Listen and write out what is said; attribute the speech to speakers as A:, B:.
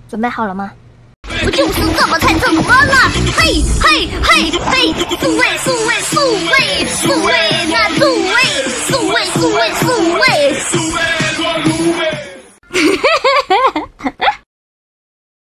A: 准备好了吗？
B: 不就是这么才怎么了？嘿，嘿，嘿，嘿，速位，速位，速位，速位。